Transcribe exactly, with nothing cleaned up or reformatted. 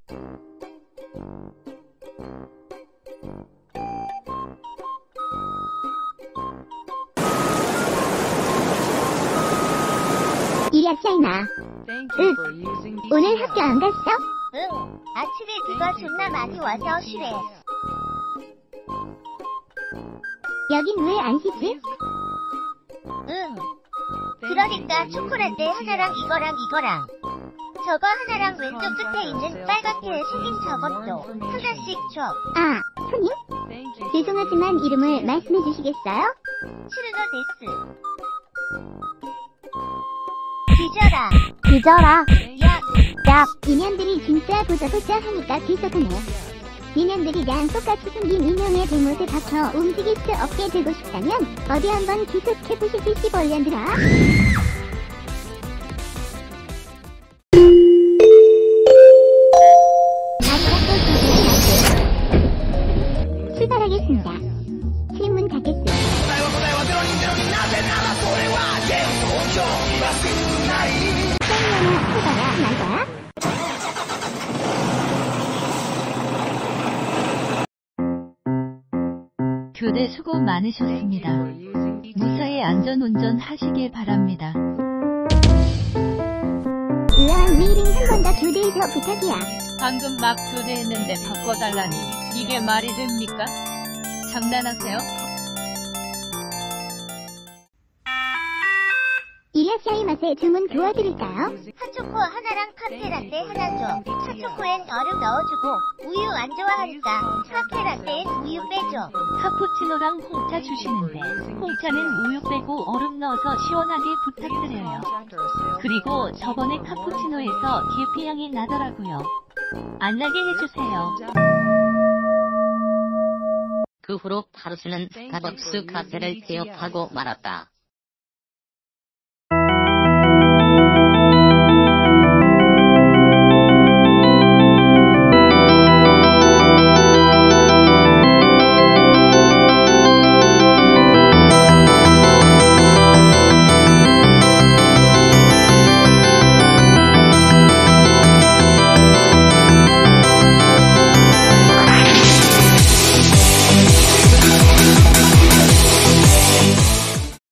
이야 샤이나. 응. 오늘 학교 안 갔어? 응. 아침에 비가 존나 많이 와서 쉬래. 여긴 왜 안 쉬지? 응. 그러니까 초콜릿 하나랑 이거랑 이거랑 저거 하나랑 왼쪽 끝에 있는 빨갛게 생긴 저것도 하나씩 줘. 아, 손님? 죄송하지만 이름을 말씀해 주시겠어요? 시르노 데스. 뒤져라. 뒤져라. 야. 야, 인연들이 진짜 보자 보자 하니까 귀속하네. 인연들이 난 똑같이 생긴 인형의 대못에 박혀 움직일 수 없게 되고 싶다면 어디 한번 귀속해보시지 시벌년들아. 출발하겠습니다. 질문 닫겠습니다. 땡년아 해봐라 말거야. 교대 수고 많으셨습니다. 무사히 안전운전 하시길 바랍니다. 으아 미링 한 번 더 교대에서 부탁이야. 방금 막 교대했는데 바꿔달라니 이게 말이 됩니까? 장난하세요? 이라샤이마세 주문 도와드릴까요? 핫초코 하나랑 카페라떼 하나 줘. 핫초코엔 얼음 넣어주고 우유 안 좋아하니까 카페라떼엔 우유 빼줘. 카푸치노랑 홍차 주시는데 홍차는 우유 빼고 얼음 넣어서 시원하게 부탁드려요. 그리고 저번에 카푸치노에서 계피향이 나더라고요. 안 나게 해주세요. 그 후로 파르스는 스타벅스 카페를 개업하고 말았다.